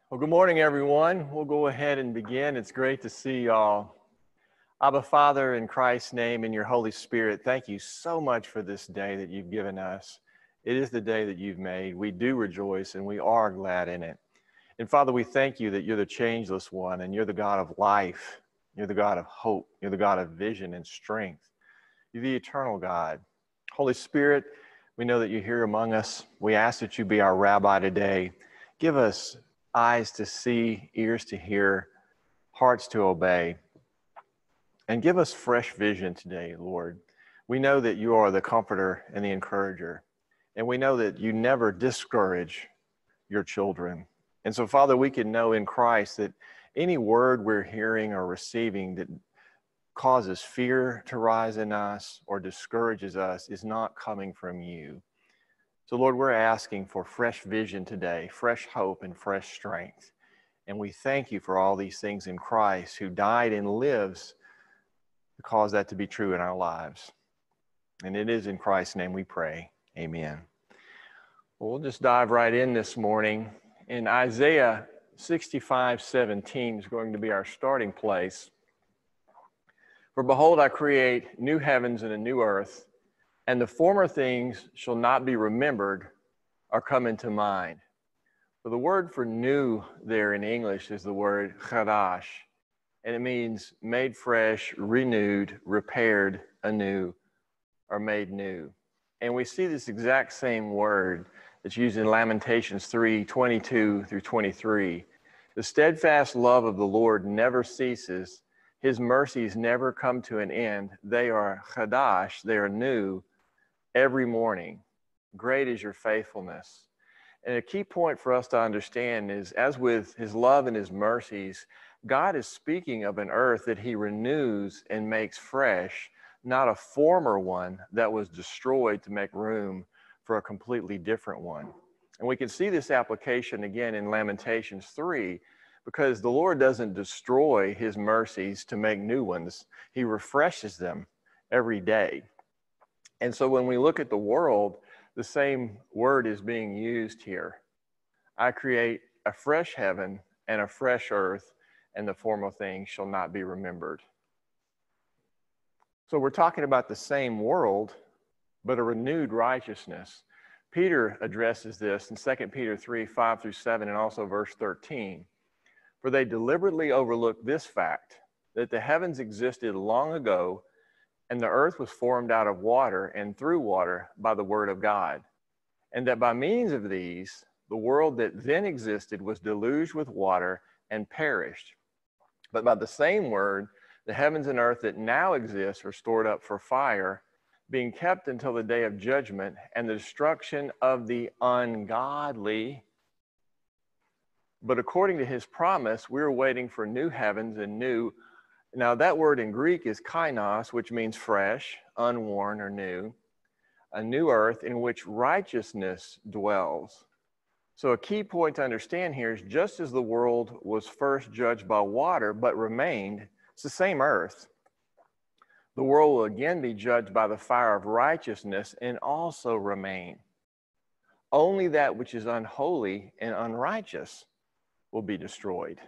Well, good morning, everyone. We'll go ahead and begin. It's great to see y'all. Abba, Father, in Christ's name, in your Holy Spirit, thank you so much for this day that you've given us. It is the day that you've made. We do rejoice and we are glad in it. And Father, we thank you that you're the changeless one and you're the God of life. You're the God of hope. You're the God of vision and strength. You're the eternal God. Holy Spirit, we know that you're here among us. We ask that you be our rabbi today. Give us eyes to see, ears to hear, hearts to obey, and give us fresh vision today, Lord. We know that you are the comforter and the encourager, and we know that you never discourage your children. And so, Father, we can know in Christ that any word we're hearing or receiving that causes fear to rise in us or discourages us is not coming from you. So, Lord, we're asking for fresh vision today, fresh hope and fresh strength. And we thank you for all these things in Christ who died and lives to cause that to be true in our lives. And it is in Christ's name we pray. Amen. Well, we'll just dive right in this morning. In Isaiah 65:17 is going to be our starting place. For behold, I create new heavens and a new earth, and the former things shall not be remembered or come into mind. So the word for new there in English is the word chadash, and it means made fresh, renewed, repaired anew, or made new. And we see this exact same word that's used in Lamentations 3:22 through 23. The steadfast love of the Lord never ceases. His mercies never come to an end. They are chadash, they are new every morning. Great is your faithfulness. And a key point for us to understand is, as with his love and his mercies, God is speaking of an earth that he renews and makes fresh, not a former one that was destroyed to make room for a completely different one. And we can see this application again in Lamentations 3, because the Lord doesn't destroy his mercies to make new ones. He refreshes them every day. And so when we look at the world, the same word is being used here. I create a fresh heaven and a fresh earth, and the former things shall not be remembered. So we're talking about the same world, but a renewed righteousness. Peter addresses this in 2 Peter 3:5 through 7, and also verse 13. For they deliberately overlooked this fact, that the heavens existed long ago, and the earth was formed out of water and through water by the word of God. And that by means of these, the world that then existed was deluged with water and perished. But by the same word, the heavens and earth that now exist are stored up for fire, being kept until the day of judgment and the destruction of the ungodly. But according to his promise, we're waiting for new heavens and new. Now that word in Greek is kainos, which means fresh, unworn, or new. A new earth in which righteousness dwells. So a key point to understand here is, just as the world was first judged by water but remained, it's the same earth. The world will again be judged by the fire of righteousness and also remain. Only that which is unholy and unrighteous will be destroyed.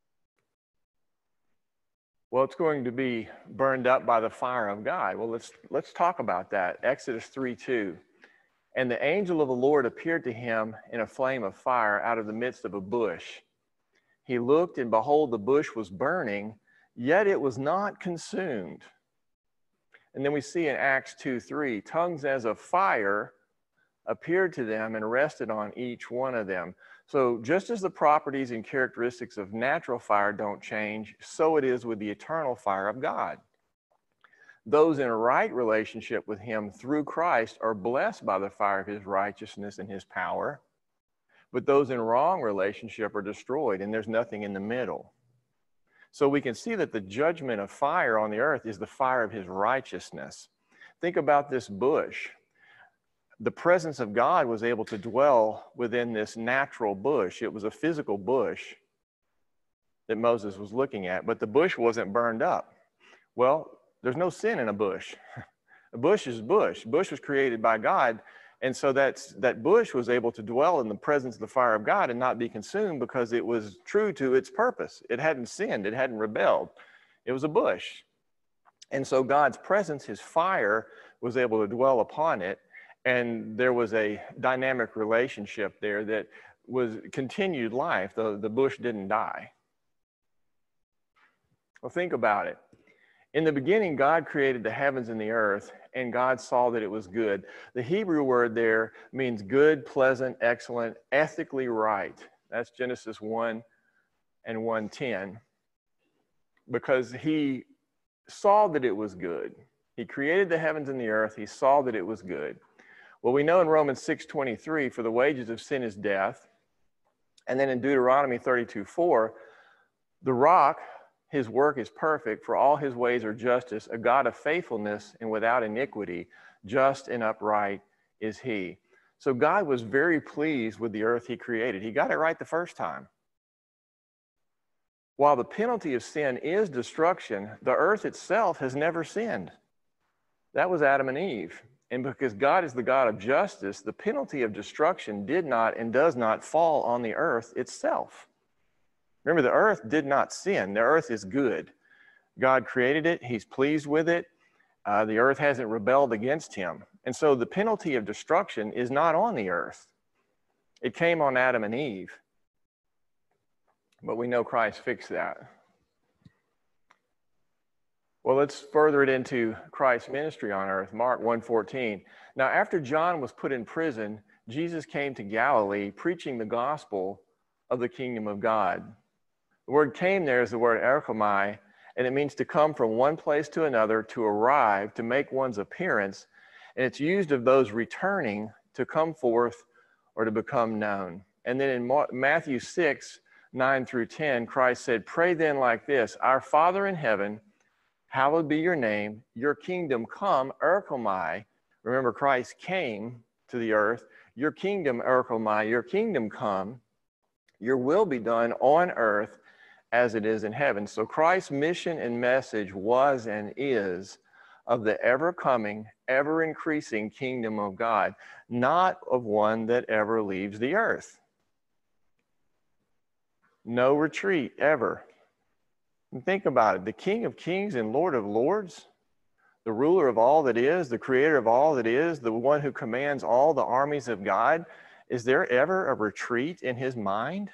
Well, it's going to be burned up by the fire of God. Well, let's talk about that. Exodus 3:2. And the angel of the Lord appeared to him in a flame of fire out of the midst of a bush. He looked, and behold, the bush was burning, yet it was not consumed. And then we see in Acts 2:3, tongues as of fire appeared to them and rested on each one of them. So just as the properties and characteristics of natural fire don't change, so it is with the eternal fire of God. Those in a right relationship with him through Christ are blessed by the fire of his righteousness and his power. But those in wrong relationship are destroyed, and there's nothing in the middle. So we can see that the judgment of fire on the earth is the fire of his righteousness. Think about this bush. The presence of God was able to dwell within this natural bush. It was a physical bush that Moses was looking at, but the bush wasn't burned up. Well, there's no sin in a bush. A bush is a bush. A bush was created by God, And so that bush was able to dwell in the presence of the fire of God and not be consumed because it was true to its purpose. It hadn't sinned. It hadn't rebelled. It was a bush. And so God's presence, his fire, was able to dwell upon it. And there was a dynamic relationship there that was continued life. The bush didn't die. Well, think about it. In the beginning, God created the heavens and the earth, and God saw that it was good. The Hebrew word there means good, pleasant, excellent, ethically right. That's Genesis 1 and 1:10. Because he saw that it was good. He created the heavens and the earth. He saw that it was good. Well, we know in Romans 6:23, for the wages of sin is death. And then in Deuteronomy 32:4, the rock, his work is perfect, for all his ways are justice, a God of faithfulness and without iniquity, just and upright is he. So God was very pleased with the earth he created. He got it right the first time. While the penalty of sin is destruction, the earth itself has never sinned. That was Adam and Eve. And because God is the God of justice, the penalty of destruction did not and does not fall on the earth itself. Remember, the earth did not sin. The earth is good. God created it. He's pleased with it. The earth hasn't rebelled against him. And so the penalty of destruction is not on the earth. It came on Adam and Eve. But we know Christ fixed that. Well, let's further it into Christ's ministry on earth. Mark 1:14. Now, after John was put in prison, Jesus came to Galilee preaching the gospel of the kingdom of God. The word came there is the word erchomai, and it means to come from one place to another, to arrive, to make one's appearance. And it's used of those returning to come forth or to become known. And then in Matthew 6:9-10, Christ said, pray then like this, our Father in heaven, hallowed be your name, your kingdom come, erchomai. Remember, Christ came to the earth. Your kingdom, erchomai, your kingdom come, your will be done on earth as it is in heaven. So Christ's mission and message was and is of the ever-coming, ever-increasing kingdom of God, not of one that ever leaves the earth. No retreat, ever. And think about it. The King of Kings and Lord of Lords, the ruler of all that is, the creator of all that is, the one who commands all the armies of God, is there ever a retreat in his mind?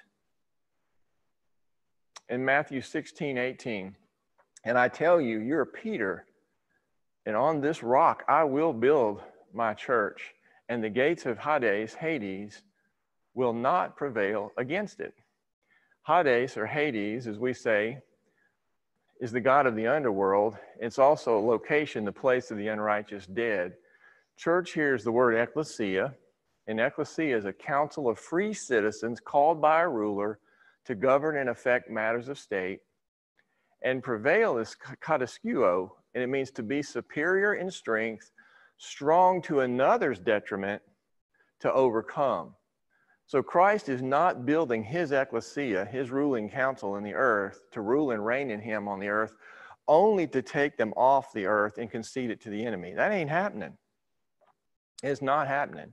In Matthew 16:18, and I tell you, you're Peter, and on this rock I will build my church, and the gates of Hades, will not prevail against it. Hades, or Hades, as we say, is the god of the underworld. It's also a location, the place of the unrighteous dead. Church here is the word ecclesia, and ecclesia is a council of free citizens called by a ruler to govern and affect matters of state. And prevail is kataskuo, and it means to be superior in strength, strong to another's detriment, to overcome. So Christ is not building his ecclesia, his ruling council in the earth, to rule and reign in him on the earth, only to take them off the earth and concede it to the enemy. That ain't happening. It's not happening.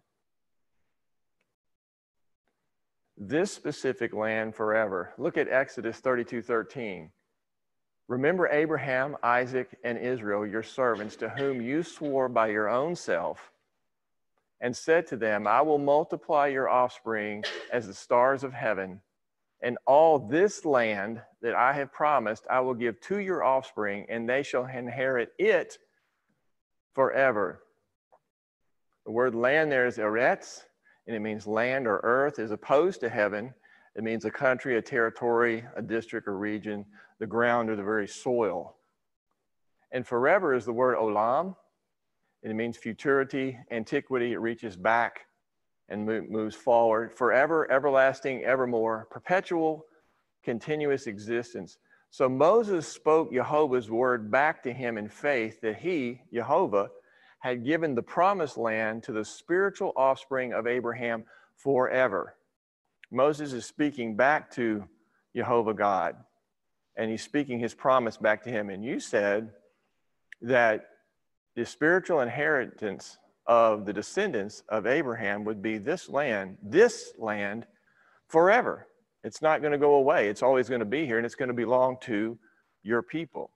This specific land forever. Look at Exodus 32:13. Remember Abraham, Isaac, and Israel, your servants, to whom you swore by your own self, and said to them, I will multiply your offspring as the stars of heaven, and all this land that I have promised I will give to your offspring, and they shall inherit it forever. The word land there is eretz, and it means land or earth, as opposed to heaven. It means a country, a territory, a district or region, the ground or the very soil. And forever is the word olam, and it means futurity, antiquity. It reaches back and moves forward. Forever, everlasting, evermore, perpetual, continuous existence. So Moses spoke Jehovah's word back to him in faith that he, Jehovah, had given the promised land to the spiritual offspring of Abraham forever. Moses is speaking back to Jehovah God, and he's speaking his promise back to him. And you said that the spiritual inheritance of the descendants of Abraham would be this land forever. It's not going to go away. It's always going to be here, and it's going to belong to your people.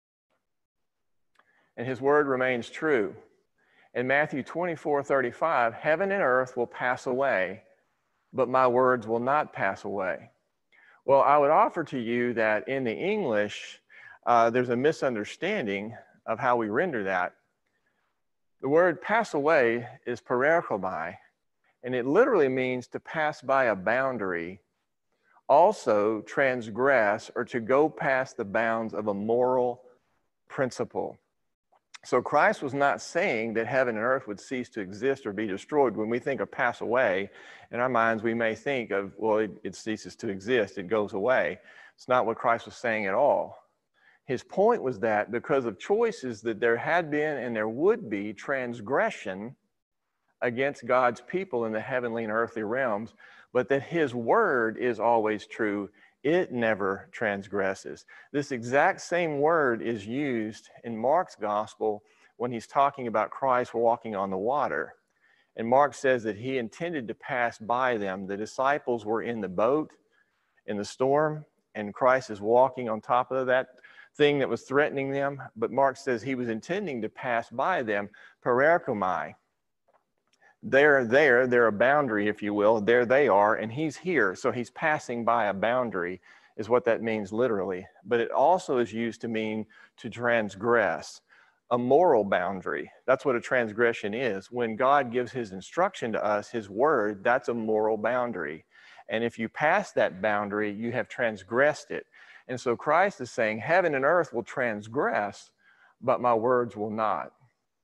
And his word remains true. In Matthew 24:35, heaven and earth will pass away, but my words will not pass away. Well, I would offer to you that in the English, there's a misunderstanding of how we render that. The word pass away is pareikomai, and it literally means to pass by a boundary, also transgress or to go past the bounds of a moral principle. So Christ was not saying that heaven and earth would cease to exist or be destroyed. When we think of pass away, in our minds we may think of, well, it ceases to exist, it goes away. It's not what Christ was saying at all. His point was that because of choices that there had been and there would be transgression against God's people in the heavenly and earthly realms, but that his word is always true. It never transgresses. This exact same word is used in Mark's gospel when he's talking about Christ walking on the water. And Mark says that he intended to pass by them. The disciples were in the boat in the storm, and Christ is walking on top of that thing that was threatening them. But Mark says he was intending to pass by them, pareikomai. They're a boundary, if you will. There they are, and he's here. So he's passing by a boundary is what that means literally. But it also is used to mean to transgress, a moral boundary. That's what a transgression is. When God gives his instruction to us, his word, that's a moral boundary. And if you pass that boundary, you have transgressed it. And so Christ is saying, heaven and earth will transgress, but my words will not.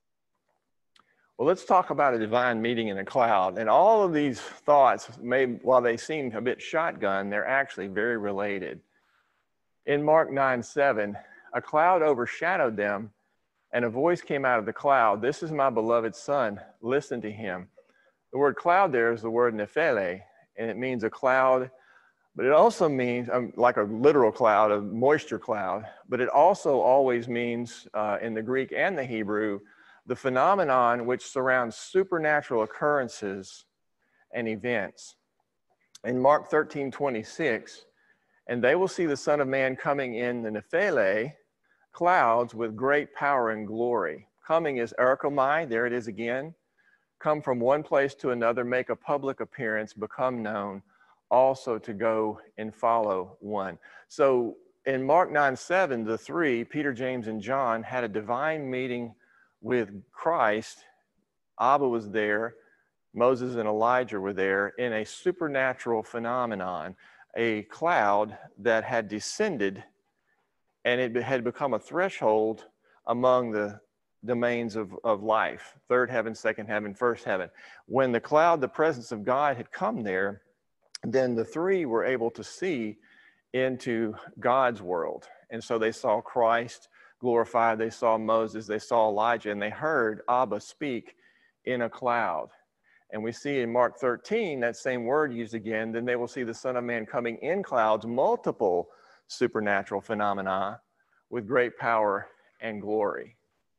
Well, let's talk about a divine meeting in a cloud. And all of these thoughts, while they seem a bit shotgun, they're actually very related. In Mark 9:7, a cloud overshadowed them, and a voice came out of the cloud, "This is my beloved son, listen to him." The word cloud there is the word nephele, and it means a cloud, but it also means like a literal cloud, a moisture cloud, but it also always means in the Greek and the Hebrew, the phenomenon which surrounds supernatural occurrences and events. In Mark 13:26, and they will see the Son of Man coming in the nephele, clouds with great power and glory. Coming is erkomai, there it is again. Come from one place to another, make a public appearance, become known, also to go and follow one. So in Mark 9:7, the three, Peter, James, and John, had a divine meeting with Christ. Abba was there, Moses and Elijah were there in a supernatural phenomenon, a cloud that had descended, and it had become a threshold among the domains of life, third heaven, second heaven, first heaven. When the cloud, the presence of God had come there, then the three were able to see into God's world. And so they saw Christ glorified, they saw Moses, they saw Elijah, and they heard Abba speak in a cloud. And we see in Mark 13, that same word used again, then they will see the Son of Man coming in clouds, multiple supernatural phenomena with great power and glory.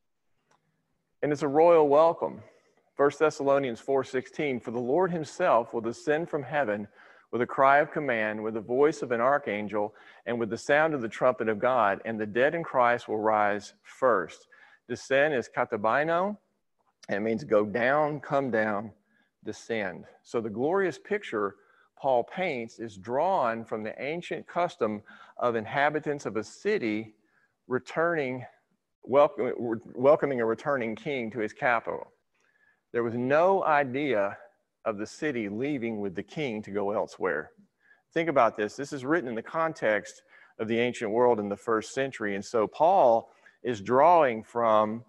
And it's a royal welcome. 1 Thessalonians 4:16, for the Lord himself will descend from heaven with a cry of command, with the voice of an archangel, and with the sound of the trumpet of God, and the dead in Christ will rise first. Descend is katabaino, and it means go down, come down, descend. So the glorious picture Paul paints is drawn from the ancient custom of inhabitants of a city returning, welcoming a returning king to his capital. There was no idea of the city leaving with the king to go elsewhere. Think about this. This is written in the context of the ancient world in the first century. And so Paul is drawing from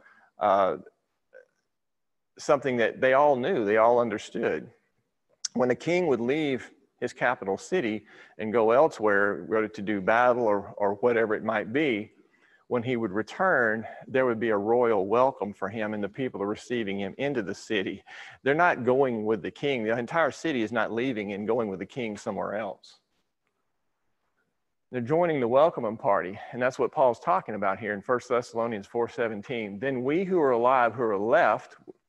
something that they all knew, they all understood. When a king would leave his capital city and go elsewhere, whether to do battle or whatever it might be, when he would return, there would be a royal welcome for him, and the people are receiving him into the city. They're not going with the king. The entire city is not leaving and going with the king somewhere else. They're joining the welcoming party, and that's what Paul's talking about here in 1 Thessalonians 4:17. Then we who are alive, who are left,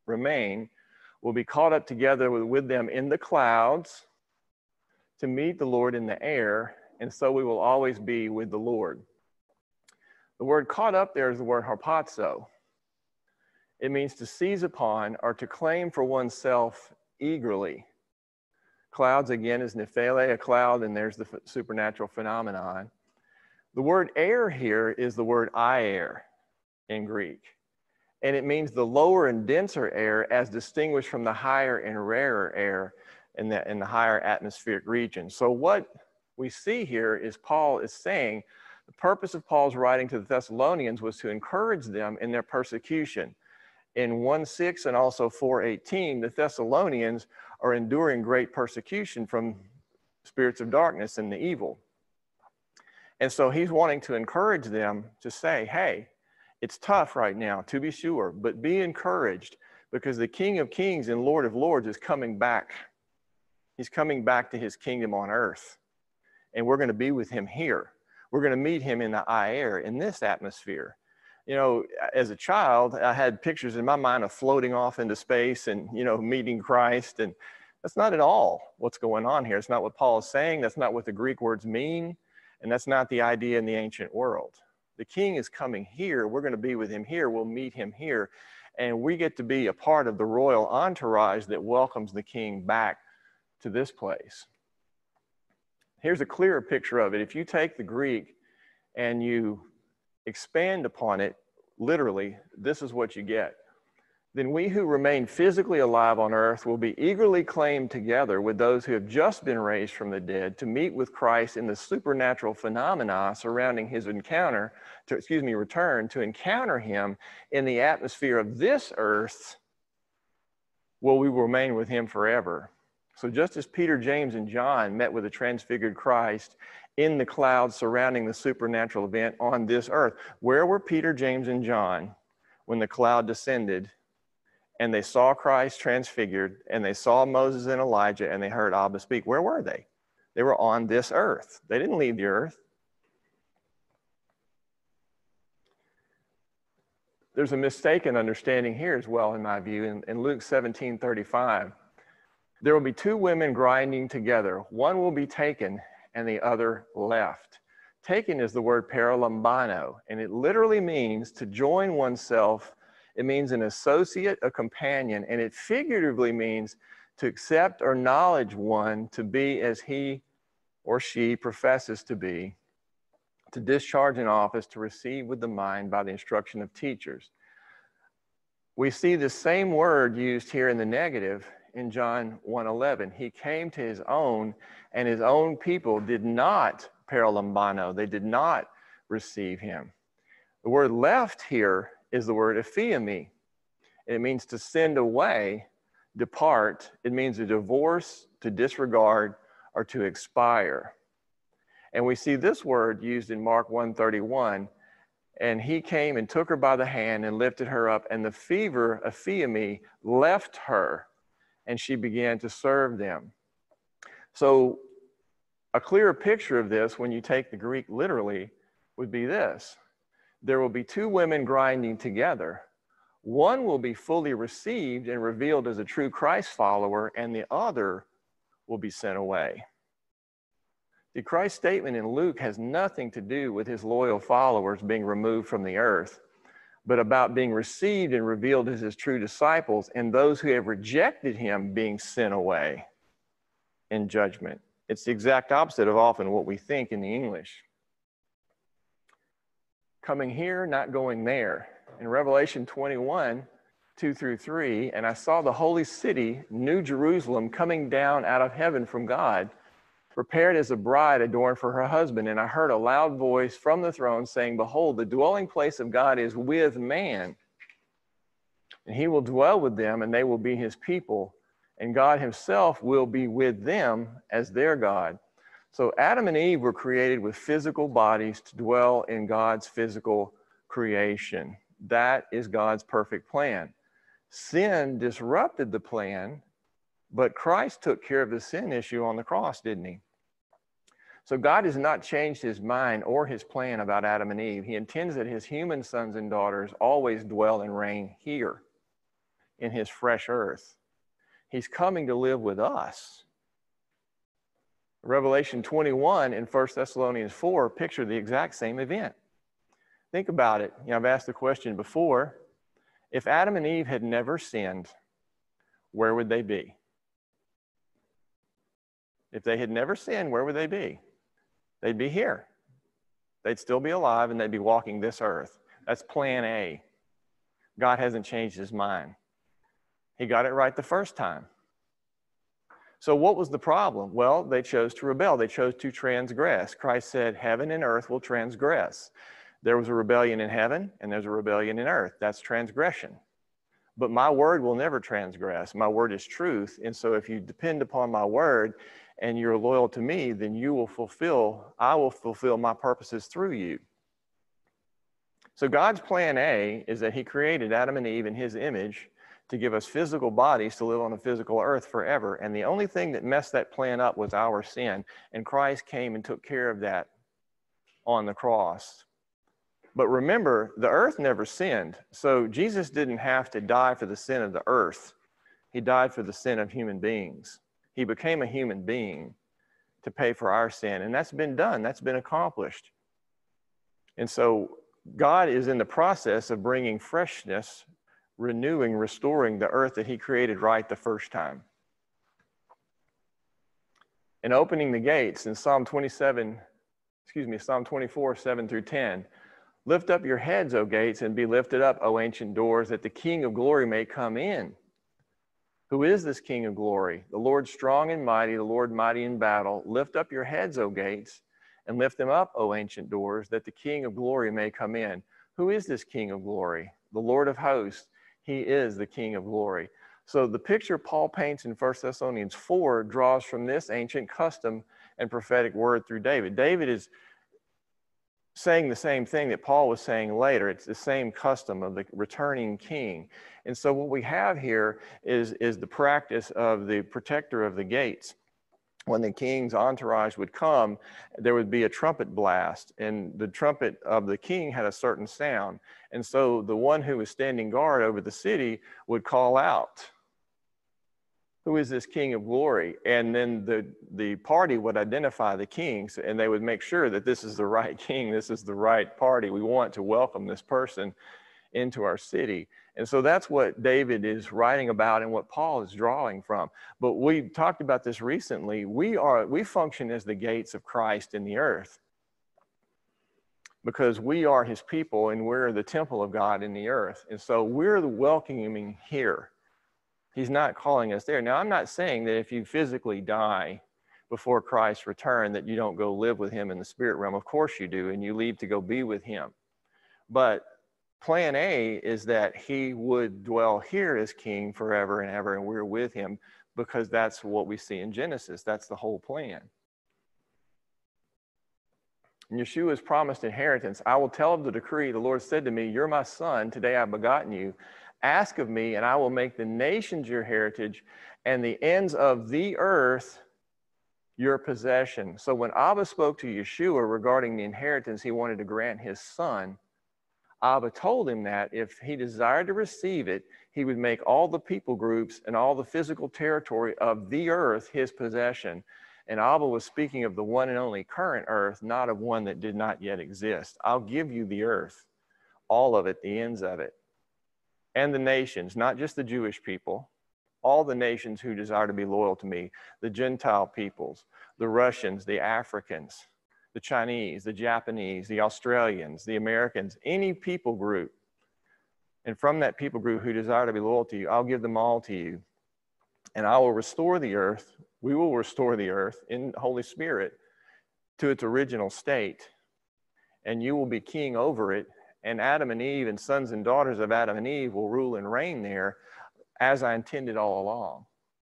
remain will be caught up together with them in the clouds to meet the Lord in the air, and so we will always be with the Lord. The word caught up there is the word harpazo. It means to seize upon or to claim for oneself eagerly. Clouds, again, is nephele, a cloud, and there's the supernatural phenomenon. The word air here is the word air in Greek, and it means the lower and denser air as distinguished from the higher and rarer air in the higher atmospheric region. So what we see here is Paul is saying the purpose of Paul's writing to the Thessalonians was to encourage them in their persecution. In 1:6 and also 4:18, the Thessalonians are enduring great persecution from spirits of darkness and the evil. And so he's wanting to encourage them to say, hey, it's tough right now, to be sure, but be encouraged because the King of Kings and Lord of Lords is coming back. He's coming back to his kingdom on earth. And we're going to be with him here. We're going to meet him in the air, in this atmosphere. You know, as a child, I had pictures in my mind of floating off into space and, you know, meeting Christ. And that's not at all what's going on here. It's not what Paul is saying. That's not what the Greek words mean. And that's not the idea in the ancient world. The King is coming here. We're going to be with him here. We'll meet him here. And we get to be a part of the royal entourage that welcomes the King back to this place. Here's a clearer picture of it. If you take the Greek and you expand upon it, literally, this is what you get. Then we who remain physically alive on earth will be eagerly claimed together with those who have just been raised from the dead to meet with Christ in the supernatural phenomena surrounding his return to encounter him in the atmosphere of this earth, where we will remain with him forever. So just as Peter, James, and John met with the transfigured Christ in the clouds surrounding the supernatural event on this earth, where were Peter, James, and John when the cloud descended and they saw Christ transfigured and they saw Moses and Elijah and they heard Abba speak? Where were they? They were on this earth. They didn't leave the earth. There's a mistaken understanding here as well, in my view, in Luke 17:35. There will be two women grinding together. One will be taken and the other left. Taken is the word paralambano, and it literally means to join oneself. It means an associate, a companion, and it figuratively means to accept or acknowledge one to be as he or she professes to be, to discharge an office, to receive with the mind by the instruction of teachers. We see the same word used here in the negative in John 1:11. He came to his own, and his own people did not paralambano. They did not receive him. The word left here is the word ephiemi. It means to send away, depart. It means to divorce, to disregard, or to expire. And we see this word used in Mark 1:31. And he came and took her by the hand and lifted her up, and the fever, ephiemi, left her, and she began to serve them. So a clearer picture of this, when you take the Greek literally, would be this. There will be two women grinding together. One will be fully received and revealed as a true Christ follower, and the other will be sent away. The Christ statement in Luke has nothing to do with his loyal followers being removed from the earth, but about being received and revealed as his true disciples, and those who have rejected him being sent away in judgment. It's the exact opposite of often what we think in the English. Coming here, not going there. In Revelation 21:2-3, and I saw the holy city, New Jerusalem, coming down out of heaven from God, prepared as a bride adorned for her husband. And I heard a loud voice from the throne saying, behold, the dwelling place of God is with man. And he will dwell with them, and they will be his people. And God himself will be with them as their God. So Adam and Eve were created with physical bodies to dwell in God's physical creation. That is God's perfect plan. Sin disrupted the plan, but Christ took care of the sin issue on the cross, didn't he? So God has not changed his mind or his plan about Adam and Eve. He intends that his human sons and daughters always dwell and reign here in his fresh earth. He's coming to live with us. Revelation 21 and 1 Thessalonians 4 picture the exact same event. Think about it. I've asked the question before. If Adam and Eve had never sinned, where would they be? If they had never sinned, where would they be? They'd be here. They'd still be alive and they'd be walking this earth. That's plan A. God hasn't changed his mind. He got it right the first time. So what was the problem? Well, they chose to rebel. They chose to transgress. Christ said, heaven and earth will transgress. There was a rebellion in heaven and there's a rebellion in earth. That's transgression. But my word will never transgress. My word is truth. And so if you depend upon my word and you're loyal to me, then I will fulfill my purposes through you. So God's plan A is that he created Adam and Eve in his image to give us physical bodies to live on a physical earth forever. And the only thing that messed that plan up was our sin. And Christ came and took care of that on the cross. But remember, the earth never sinned. So Jesus didn't have to die for the sin of the earth. He died for the sin of human beings. He became a human being to pay for our sin. And that's been done. That's been accomplished. And so God is in the process of bringing freshness, renewing, restoring the earth that he created right the first time. And opening the gates in Psalm 24, 7 through 10. Lift up your heads, O gates, and be lifted up, O ancient doors, that the King of glory may come in. Who is this King of glory? The Lord strong and mighty, the Lord mighty in battle. Lift up your heads, O gates, and lift them up, O ancient doors, that the King of glory may come in. Who is this King of glory? The Lord of hosts. He is the King of glory. So the picture Paul paints in 1 Thessalonians 4 draws from this ancient custom and prophetic word through David. David is saying the same thing that Paul was saying later. It's the same custom of the returning king. And so what we have here is the practice of the protector of the gates. When the king's entourage would come, there would be a trumpet blast, and the trumpet of the king had a certain sound. And so the one who was standing guard over the city would call out, who is this King of glory? And then the party would identify the kings, and they would make sure that this is the right king, this is the right party. We want to welcome this person into our city. And so that's what David is writing about and what Paul is drawing from. But we talked about this recently. We function as the gates of Christ in the earth because we are his people and we're the temple of God in the earth. And so we're the welcoming here. He's not calling us there. Now, I'm not saying that if you physically die before Christ's return that you don't go live with him in the spirit realm. Of course you do, and you leave to go be with him. But plan A is that he would dwell here as king forever and ever, and we're with him because that's what we see in Genesis. That's the whole plan. And Yeshua's promised inheritance. I will tell of the decree. The Lord said to me, you're my son. Today I've begotten you. Ask of me, and I will make the nations your heritage and the ends of the earth your possession. So when Abba spoke to Yeshua regarding the inheritance he wanted to grant his son, Abba told him that if he desired to receive it, he would make all the people groups and all the physical territory of the earth his possession. And Abba was speaking of the one and only current earth, not of one that did not yet exist. I'll give you the earth, all of it, the ends of it. And the nations, not just the Jewish people, all the nations who desire to be loyal to me, the Gentile peoples, the Russians, the Africans, the Chinese, the Japanese, the Australians, the Americans, any people group. And from that people group who desire to be loyal to you, I'll give them all to you. And I will restore the earth. We will restore the earth in the Holy Spirit to its original state. And you will be king over it. And Adam and Eve and sons and daughters of Adam and Eve will rule and reign there as I intended all along.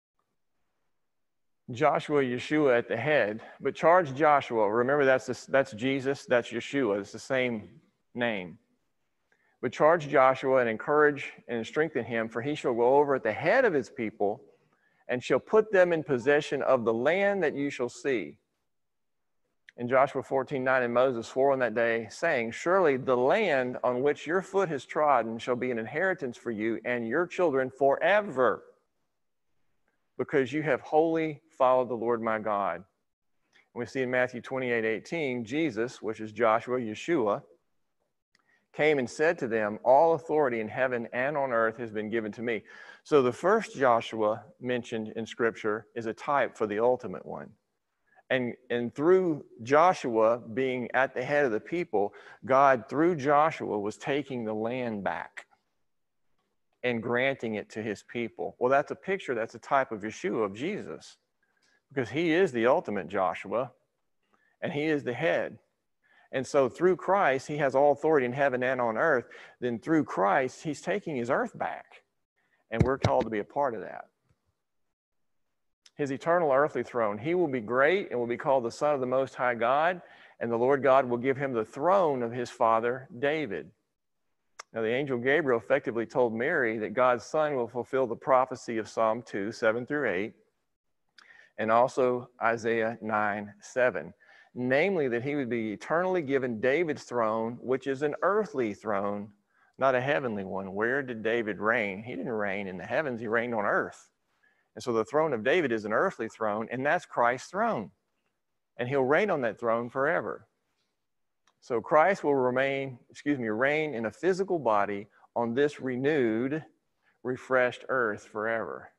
Joshua, Yeshua at the head, but charge Joshua. Remember, that's Jesus, that's Yeshua. It's the same name. But charge Joshua and encourage and strengthen him, for he shall go over at the head of his people and shall put them in possession of the land that you shall see. In Joshua 14:9, and Moses swore on that day, saying, surely the land on which your foot has trodden shall be an inheritance for you and your children forever, because you have wholly followed the Lord my God. And we see in Matthew 28:18, Jesus, which is Joshua, Yeshua, came and said to them, all authority in heaven and on earth has been given to me. So the first Joshua mentioned in Scripture is a type for the ultimate one. And through Joshua being at the head of the people, God, through Joshua, was taking the land back and granting it to his people. Well, that's a picture, that's a type of Yeshua, of Jesus, because he is the ultimate Joshua, and he is the head. And so through Christ, he has all authority in heaven and on earth. Then through Christ, he's taking his earth back, and we're called to be a part of that. His eternal earthly throne. He will be great and will be called the Son of the Most High God, and the Lord God will give him the throne of his father David. Now, the angel Gabriel effectively told Mary that God's Son will fulfill the prophecy of Psalm 2, 7 through 8, and also Isaiah 9, 7. Namely, that he would be eternally given David's throne, which is an earthly throne, not a heavenly one. Where did David reign? He didn't reign in the heavens, he reigned on earth. And so the throne of David is an earthly throne, and that's Christ's throne. And he'll reign on that throne forever. So Christ will reign in a physical body on this renewed, refreshed earth forever.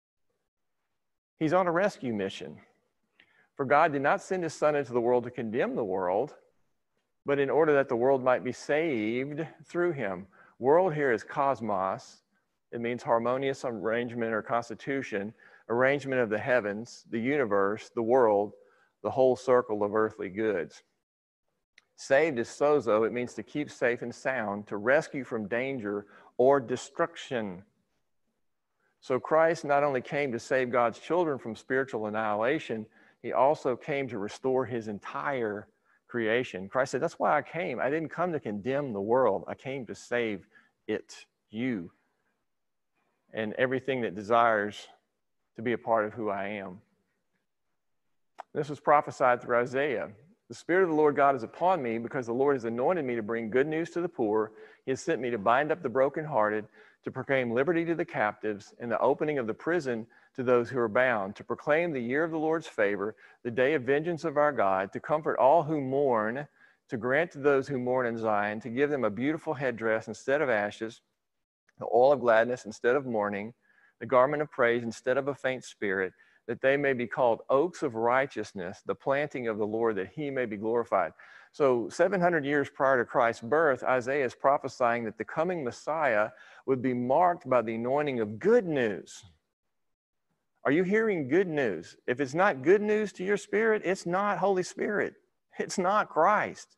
He's on a rescue mission. For God did not send his Son into the world to condemn the world, but in order that the world might be saved through him. World here is cosmos. It means harmonious arrangement or constitution, arrangement of the heavens, the universe, the world, the whole circle of earthly goods. Saved is sozo. It means to keep safe and sound, to rescue from danger or destruction. So Christ not only came to save God's children from spiritual annihilation, he also came to restore his entire creation. Christ said, that's why I came. I didn't come to condemn the world. I came to save it, you, and everything that desires to be a part of who I am. This was prophesied through Isaiah. The Spirit of the Lord God is upon me, because the Lord has anointed me to bring good news to the poor. He has sent me to bind up the brokenhearted, to proclaim liberty to the captives, and the opening of the prison to those who are bound, to proclaim the year of the Lord's favor, the day of vengeance of our God, to comfort all who mourn, to grant to those who mourn in Zion, to give them a beautiful headdress instead of ashes, the oil of gladness instead of mourning, the garment of praise instead of a faint spirit, that they may be called oaks of righteousness, the planting of the Lord, that he may be glorified. So 700 years prior to Christ's birth, Isaiah is prophesying that the coming Messiah would be marked by the anointing of good news. Are you hearing good news? If it's not good news to your spirit, it's not Holy Spirit. It's not Christ.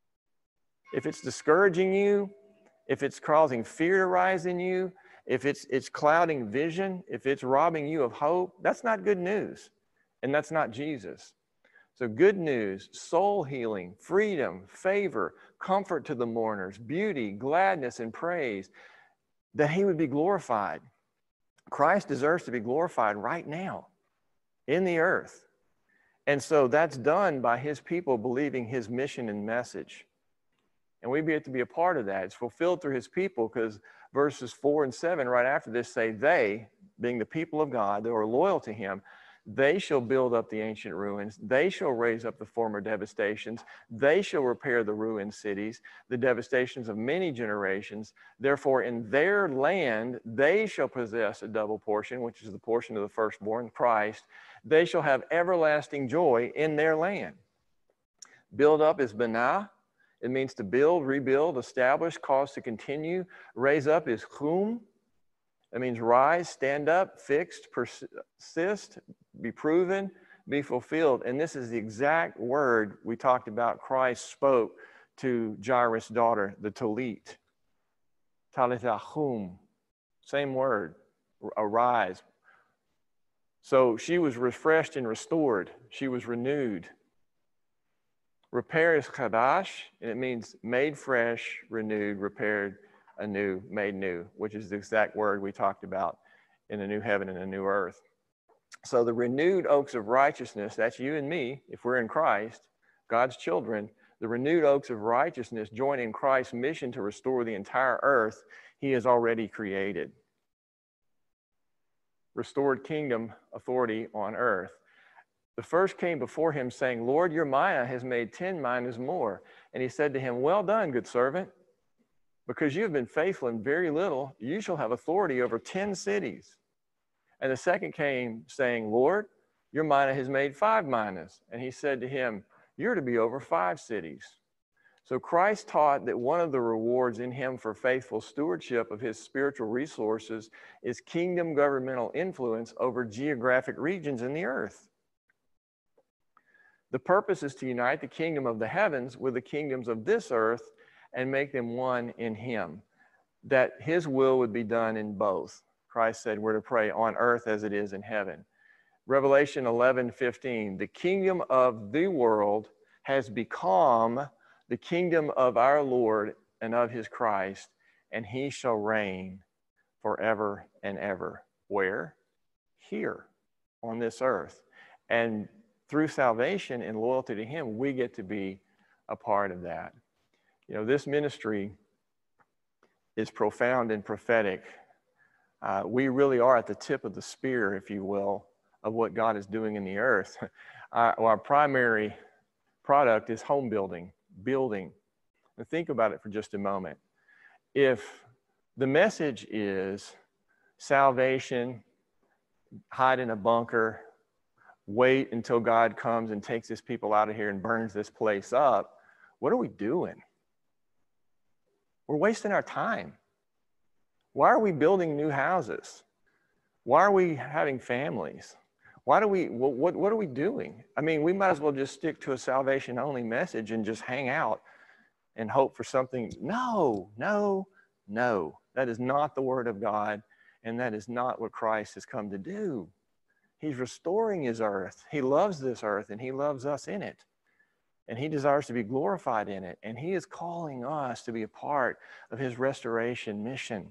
If it's discouraging you, if it's causing fear to rise in you, if it's clouding vision, if it's robbing you of hope, that's not good news. And that's not Jesus. So good news, soul healing, freedom, favor, comfort to the mourners, beauty, gladness, and praise, that he would be glorified. Christ deserves to be glorified right now in the earth. And so that's done by his people believing his mission and message. And we get to be a part of that. It's fulfilled through his people, because verses 4 and 7 right after this say, they, being the people of God that are loyal to him, they shall build up the ancient ruins. They shall raise up the former devastations. They shall repair the ruined cities, the devastations of many generations. Therefore, in their land, they shall possess a double portion, which is the portion of the firstborn, Christ. They shall have everlasting joy in their land. Build up is benah. It means to build, rebuild, establish, cause to continue. Raise up is chum. It means rise, stand up, fixed, persist, be proven, be fulfilled. And this is the exact word we talked about Christ spoke to Jairus' daughter, the Talit. Talitha chum. Same word, arise. So she was refreshed and restored. She was renewed. Repair is chadash, and it means made fresh, renewed, repaired, anew, made new, which is the exact word we talked about in a new heaven and a new earth. So the renewed oaks of righteousness, that's you and me, if we're in Christ, God's children, the renewed oaks of righteousness, join in Christ's mission to restore the entire earth he has already created. Restored kingdom authority on earth. The first came before him saying, Lord, your mina has made 10 minas more. And he said to him, well done, good servant. Because you have been faithful in very little, you shall have authority over 10 cities. And the second came saying, Lord, your mina has made 5 minas. And he said to him, you're to be over 5 cities. So Christ taught that one of the rewards in him for faithful stewardship of his spiritual resources is kingdom governmental influence over geographic regions in the earth. The purpose is to unite the kingdom of the heavens with the kingdoms of this earth and make them one in him, that his will would be done in both. Christ said we're to pray on earth as it is in heaven. Revelation 11:15, the kingdom of the world has become the kingdom of our Lord and of his Christ, and he shall reign forever and ever. Where? Here on this earth. And through salvation and loyalty to him, we get to be a part of that. You know, this ministry is profound and prophetic. We really are at the tip of the spear, if you will, of what God is doing in the earth. Our primary product is home building. And think about it for just a moment. If the message is salvation, hide in a bunker, wait until God comes and takes his people out of here and burns this place up, what are we doing? We're wasting our time. Why are we building new houses? Why are we having families? What are we doing? I mean, we might as well just stick to a salvation-only message and just hang out and hope for something. No. That is not the word of God, and that is not what Christ has come to do. He's restoring his earth. He loves this earth, and he loves us in it. And he desires to be glorified in it. And he is calling us to be a part of his restoration mission.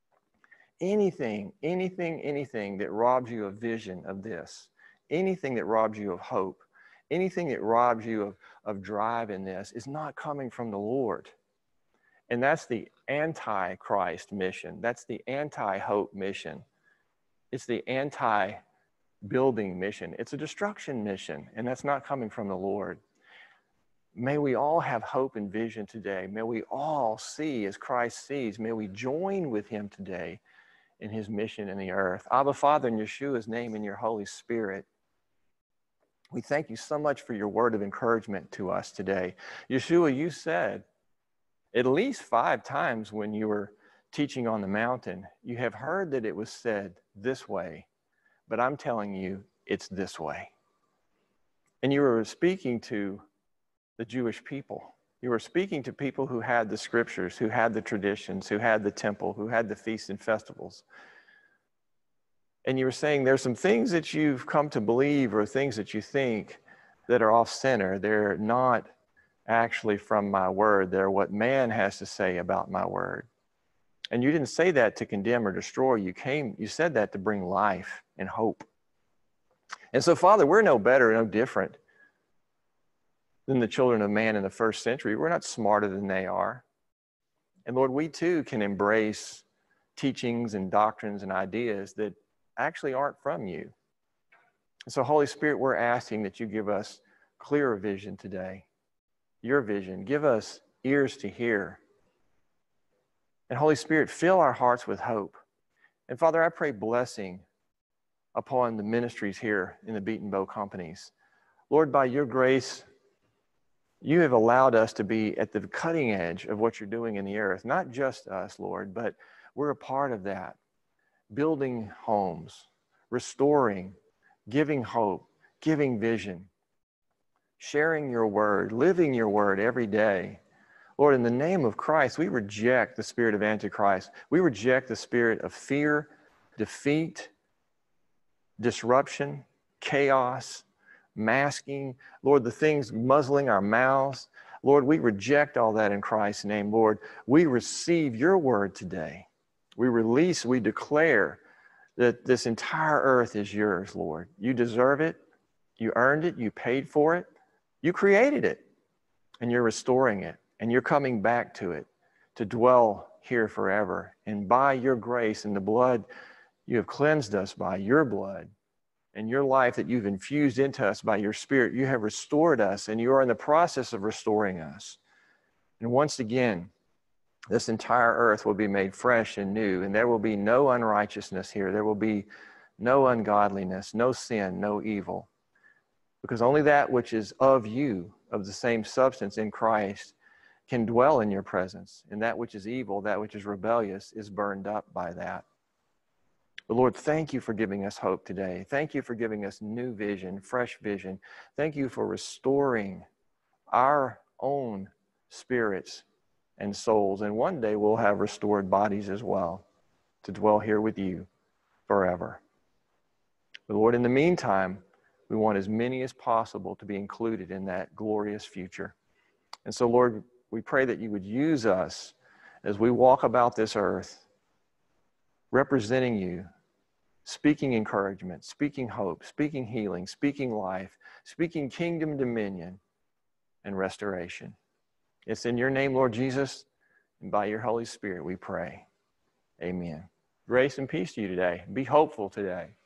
Anything that robs you of vision of this, anything that robs you of hope, anything that robs you of drive in this is not coming from the Lord. And that's the anti-Christ mission. That's the anti-hope mission. It's the anti-building mission. It's a destruction mission, and that's not coming from the Lord. May we all have hope and vision today. May we all see as Christ sees. May we join with him today in his mission in the earth. Abba, Father, in Yeshua's name and your Holy Spirit, we thank you so much for your word of encouragement to us today. Yeshua, you said at least 5 times when you were teaching on the mountain, you have heard that it was said this way, but I'm telling you, it's this way. And you were speaking to the Jewish people. You were speaking to people who had the scriptures, who had the traditions, who had the temple, who had the feasts and festivals. And you were saying there's some things that you've come to believe or things that you think that are off center. They're not actually from my word. They're what man has to say about my word. And you didn't say that to condemn or destroy. You said that to bring life and hope. And so, Father, we're no better, no different than the children of man in the first century. We're not smarter than they are. And Lord, we too can embrace teachings and doctrines and ideas that actually aren't from you. And so, Holy Spirit, we're asking that you give us clearer vision today, your vision. Give us ears to hear. And Holy Spirit, fill our hearts with hope. And Father, I pray blessing upon the ministries here in the Beaten Bow Companies. Lord, by your grace, you have allowed us to be at the cutting edge of what you're doing in the earth. Not just us, Lord, but we're a part of that. Building homes, restoring, giving hope, giving vision, sharing your word, living your word every day. Lord, in the name of Christ, we reject the spirit of Antichrist. We reject the spirit of fear, defeat, disruption, chaos, masking, Lord, the things muzzling our mouths. Lord, we reject all that in Christ's name. Lord, we receive your word today. We declare that this entire earth is yours, Lord. You deserve it. You earned it. You paid for it. You created it, and you're restoring it, and you're coming back to it to dwell here forever. And by your grace and the blood you have cleansed us by, your blood, and your life that you've infused into us by your Spirit, you have restored us, and you are in the process of restoring us. And once again, this entire earth will be made fresh and new, and there will be no unrighteousness here. There will be no ungodliness, no sin, no evil. Because only that which is of you, of the same substance in Christ, can dwell in your presence. And that which is evil, that which is rebellious, is burned up by that. But Lord, thank you for giving us hope today. Thank you for giving us new vision, fresh vision. Thank you for restoring our own spirits and souls. And one day we'll have restored bodies as well to dwell here with you forever. But Lord, in the meantime, we want as many as possible to be included in that glorious future. And so, Lord, we pray that you would use us as we walk about this earth, representing you, speaking encouragement, speaking hope, speaking healing, speaking life, speaking kingdom dominion and restoration. It's in your name, Lord Jesus, and by your Holy Spirit we pray. Amen. Grace and peace to you today. Be hopeful today.